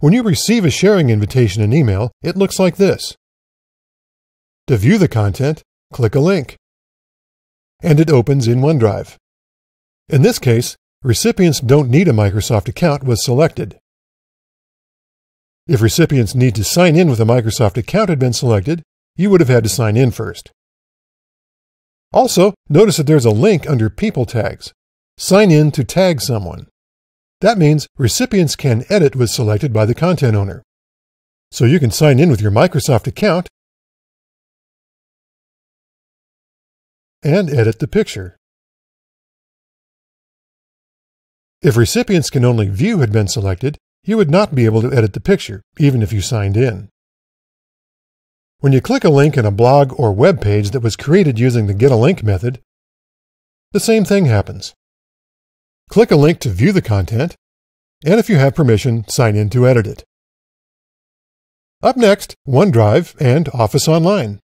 When you receive a sharing invitation in email, it looks like this. To view the content, click a link, and it opens in OneDrive. In this case, recipients don't need a Microsoft account was selected. If recipients need to sign in with a Microsoft account had been selected, you would have had to sign in first. Also, notice that there's a link under People tags. Sign in to tag someone. That means recipients can edit was selected by the content owner. So you can sign in with your Microsoft account and edit the picture. If recipients can only view had been selected, you would not be able to edit the picture, even if you signed in. When you click a link in a blog or web page that was created using the GetALink method, the same thing happens. Click a link to view the content, and if you have permission, sign in to edit it. Up next, OneDrive and Office Online.